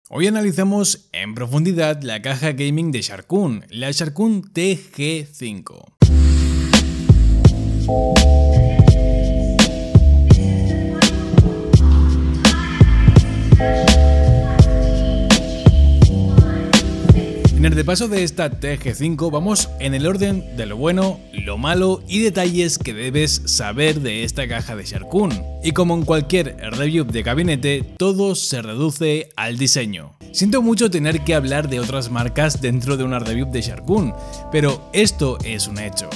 Hoy analizamos en profundidad la caja gaming de Sharkoon, la Sharkoon TG5. En el repaso de esta TG5 vamos en el orden de lo bueno, lo malo y detalles que debes saber de esta caja de Sharkoon. Y como en cualquier review de gabinete, todo se reduce al diseño. Siento mucho tener que hablar de otras marcas dentro de una review de Sharkoon, pero esto es un hecho.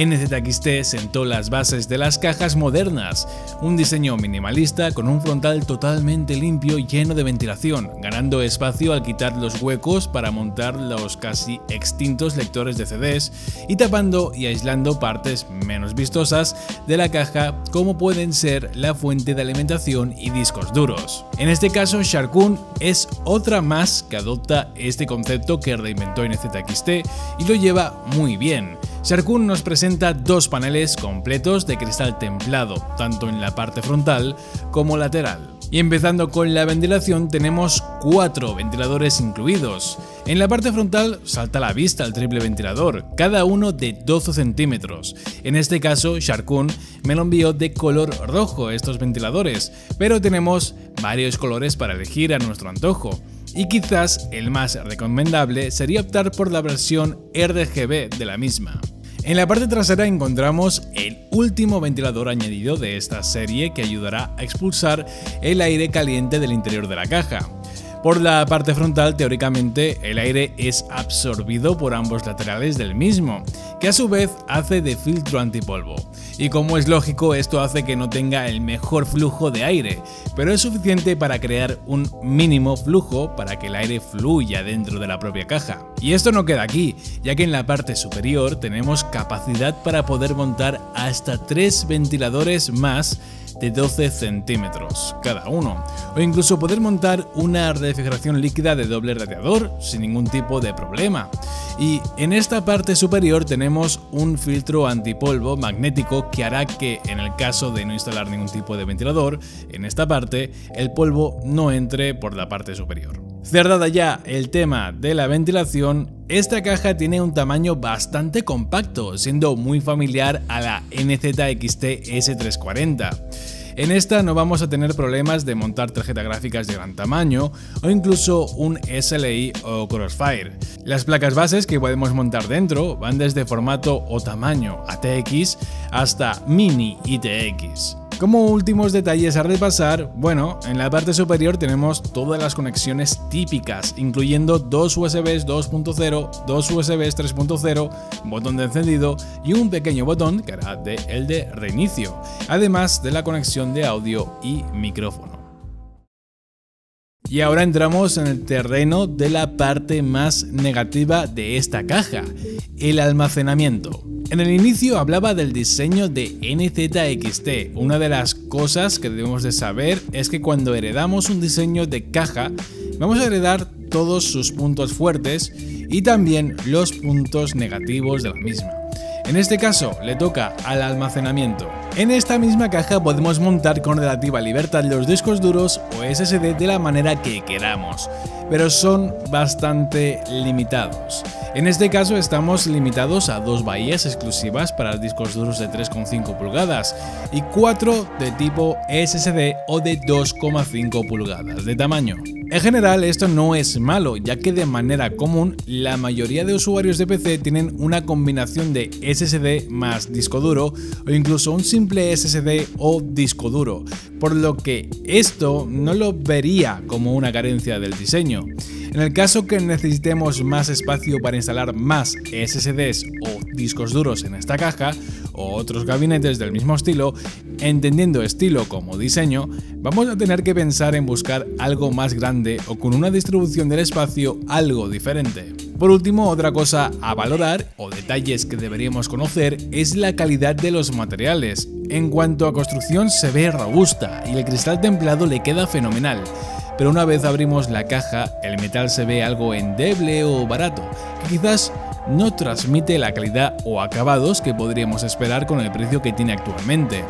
NZXT sentó las bases de las cajas modernas, un diseño minimalista con un frontal totalmente limpio y lleno de ventilación, ganando espacio al quitar los huecos para montar los casi extintos lectores de CDs y tapando y aislando partes menos vistosas de la caja como pueden ser la fuente de alimentación y discos duros. En este caso Sharkoon es otra más que adopta este concepto que reinventó NZXT y lo lleva muy bien. Sharkoon nos presenta dos paneles completos de cristal templado, tanto en la parte frontal como lateral. Y empezando con la ventilación tenemos 4 ventiladores incluidos. En la parte frontal salta a la vista el triple ventilador, cada uno de 12 centímetros. En este caso Sharkoon me lo envió de color rojo estos ventiladores, pero tenemos varios colores para elegir a nuestro antojo. Y quizás el más recomendable sería optar por la versión RGB de la misma. En la parte trasera encontramos el último ventilador añadido de esta serie que ayudará a expulsar el aire caliente del interior de la caja. Por la parte frontal, teóricamente, el aire es absorbido por ambos laterales del mismo, que a su vez hace de filtro antipolvo. Y como es lógico, esto hace que no tenga el mejor flujo de aire, pero es suficiente para crear un mínimo flujo para que el aire fluya dentro de la propia caja. Y esto no queda aquí, ya que en la parte superior tenemos capacidad para poder montar hasta 3 ventiladores más de 12 centímetros cada uno, o incluso poder montar una refrigeración líquida de doble radiador sin ningún tipo de problema. Y en esta parte superior tenemos un filtro antipolvo magnético que hará que, en el caso de no instalar ningún tipo de ventilador, en esta parte el polvo no entre por la parte superior. Cerrada ya el tema de la ventilación, esta caja tiene un tamaño bastante compacto, siendo muy familiar a la NZXT S340. En esta no vamos a tener problemas de montar tarjetas gráficas de gran tamaño o incluso un SLI o Crossfire. Las placas bases que podemos montar dentro van desde formato o tamaño ATX hasta Mini ITX. Como últimos detalles a repasar, bueno, en la parte superior tenemos todas las conexiones típicas, incluyendo dos USBs 2.0, dos USBs 3.0, botón de encendido y un pequeño botón que hará el de reinicio, además de la conexión de audio y micrófono. Y ahora entramos en el terreno de la parte más negativa de esta caja, el almacenamiento. En el inicio hablaba del diseño de NZXT. Una de las cosas que debemos de saber es que cuando heredamos un diseño de caja, vamos a heredar todos sus puntos fuertes y también los puntos negativos de la misma. En este caso le toca al almacenamiento. En esta misma caja podemos montar con relativa libertad los discos duros o SSD de la manera que queramos, pero son bastante limitados. En este caso estamos limitados a 2 bahías exclusivas para discos duros de 3,5 pulgadas y 4 de tipo SSD o de 2,5 pulgadas de tamaño. En general esto no es malo, ya que de manera común la mayoría de usuarios de PC tienen una combinación de SSD más disco duro o incluso un simple SSD o disco duro, por lo que esto no lo vería como una carencia del diseño. En el caso que necesitemos más espacio para instalar más SSDs o discos duros en esta caja o otros gabinetes del mismo estilo, entendiendo estilo como diseño, vamos a tener que pensar en buscar algo más grande o con una distribución del espacio algo diferente. Por último, otra cosa a valorar o detalles que deberíamos conocer es la calidad de los materiales. En cuanto a construcción se ve robusta y el cristal templado le queda fenomenal. Pero una vez abrimos la caja, el metal se ve algo endeble o barato, que quizás no transmite la calidad o acabados que podríamos esperar con el precio que tiene actualmente.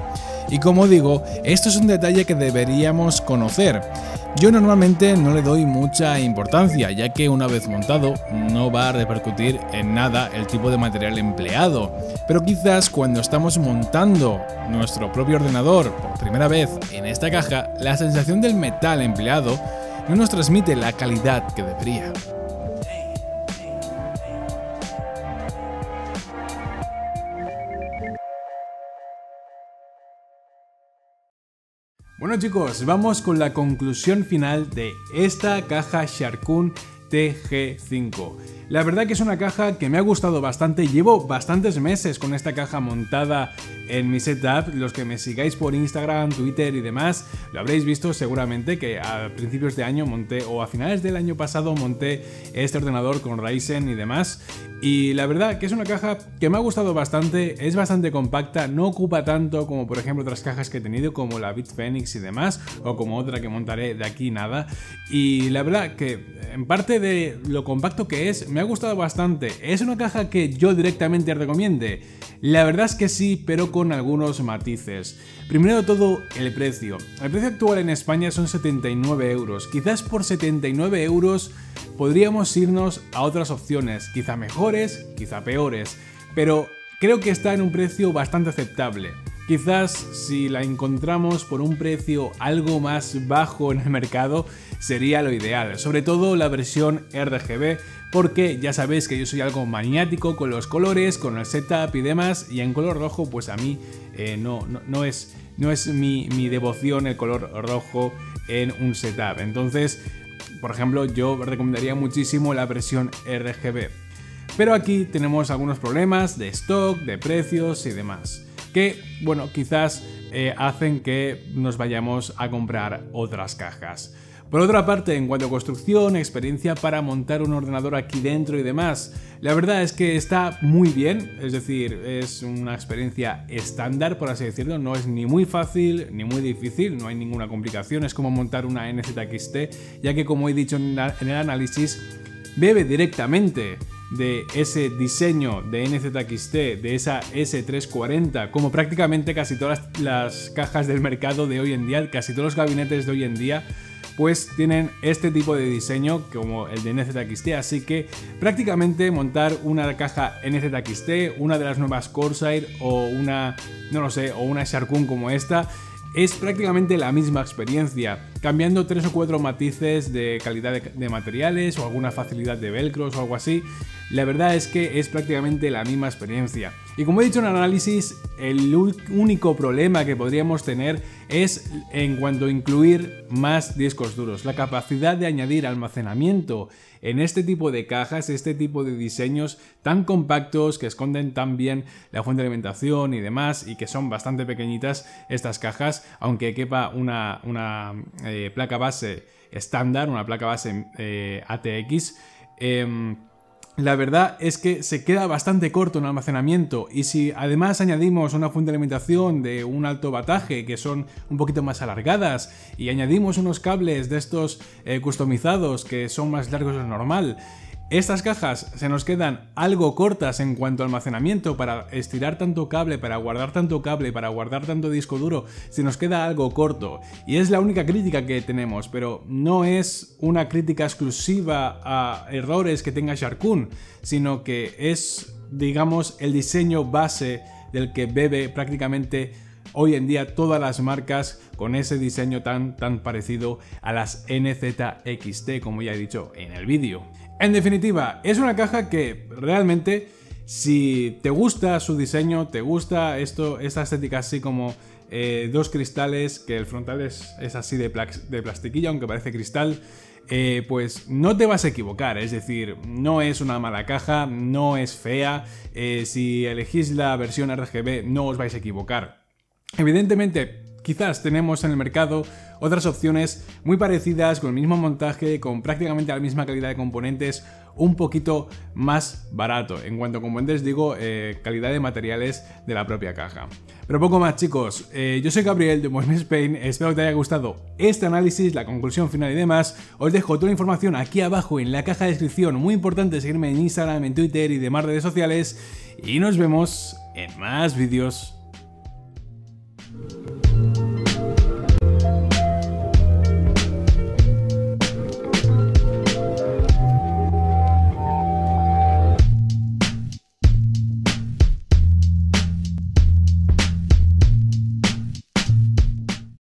Y como digo, esto es un detalle que deberíamos conocer. Yo normalmente no le doy mucha importancia, ya que una vez montado no va a repercutir en nada el tipo de material empleado, pero quizás cuando estamos montando nuestro propio ordenador por primera vez en esta caja, la sensación del metal empleado no nos transmite la calidad que debería. Bueno chicos, vamos con la conclusión final de esta caja Sharkoon TG5. La verdad que es una caja que me ha gustado bastante, llevo bastantes meses con esta caja montada en mi setup. Los que me sigáis por Instagram, Twitter y demás, lo habréis visto seguramente que a principios de año monté, o a finales del año pasado monté este ordenador con Ryzen y demás. Y la verdad que es una caja que me ha gustado bastante, es bastante compacta, no ocupa tanto como por ejemplo otras cajas que he tenido como la Bitfenix y demás, o como otra que montaré de aquí nada. Y la verdad que en parte de lo compacto que es, me ha gustado bastante. ¿Es una caja que yo directamente recomiende? La verdad es que sí, pero con algunos matices. Primero de todo, el precio. El precio actual en España son 79 euros. Quizás por 79 euros podríamos irnos a otras opciones, quizá mejores, quizá peores, pero creo que está en un precio bastante aceptable. Quizás si la encontramos por un precio algo más bajo en el mercado sería lo ideal, sobre todo la versión RGB, porque ya sabéis que yo soy algo maniático con los colores, con el setup y demás, y en color rojo pues a mí no es mi devoción el color rojo en un setup. Entonces, por ejemplo, yo recomendaría muchísimo la versión RGB. Pero aquí tenemos algunos problemas de stock, de precios y demás, que, bueno, quizás hacen que nos vayamos a comprar otras cajas. Por otra parte, en cuanto a construcción, experiencia para montar un ordenador aquí dentro y demás, la verdad es que está muy bien, es decir, es una experiencia estándar, por así decirlo, no es ni muy fácil ni muy difícil, no hay ninguna complicación, es como montar una NZXT, ya que como he dicho en el análisis, bebe directamente de ese diseño de NZXT, de esa S340, como prácticamente casi todas las cajas del mercado de hoy en día, casi todos los gabinetes de hoy en día, pues tienen este tipo de diseño como el de NZXT, así que prácticamente montar una caja NZXT, una de las nuevas Corsair o una, no lo sé, o una Sharkoon como esta, es prácticamente la misma experiencia, cambiando 3 o 4 matices de calidad de materiales o alguna facilidad de velcros o algo así. La verdad es que es prácticamente la misma experiencia. Y como he dicho en el análisis, el único problema que podríamos tener es en cuanto a incluir más discos duros. La capacidad de añadir almacenamiento en este tipo de cajas, este tipo de diseños tan compactos que esconden tan bien la fuente de alimentación y demás, y que son bastante pequeñitas estas cajas, aunque quepa una placa base estándar, una placa base ATX. La verdad es que se queda bastante corto en almacenamiento, y si además añadimos una fuente de alimentación de un alto vataje que son un poquito más alargadas y añadimos unos cables de estos customizados que son más largos de lo normal, estas cajas se nos quedan algo cortas en cuanto a almacenamiento. Para estirar tanto cable, para guardar tanto cable, para guardar tanto disco duro, se nos queda algo corto. Y es la única crítica que tenemos, pero no es una crítica exclusiva a errores que tenga Sharkoon, sino que es, digamos, el diseño base del que bebe prácticamente hoy en día todas las marcas, con ese diseño tan parecido a las NZXT, como ya he dicho en el vídeo. En definitiva, es una caja que realmente, si te gusta su diseño, te gusta esta estética así como dos cristales, que el frontal es así de plastiquilla, aunque parece cristal, pues no te vas a equivocar. Es decir, no es una mala caja, no es fea. Si elegís la versión RGB no os vais a equivocar. Evidentemente, quizás tenemos en el mercado otras opciones muy parecidas, con el mismo montaje, con prácticamente la misma calidad de componentes, un poquito más barato. En cuanto a componentes digo calidad de materiales de la propia caja. Pero poco más, chicos. Yo soy Gabriel de Moveme Spain, espero que te haya gustado este análisis, la conclusión final y demás. Os dejo toda la información aquí abajo en la caja de descripción. Muy importante seguirme en Instagram, en Twitter y demás redes sociales. Y nos vemos en más vídeos.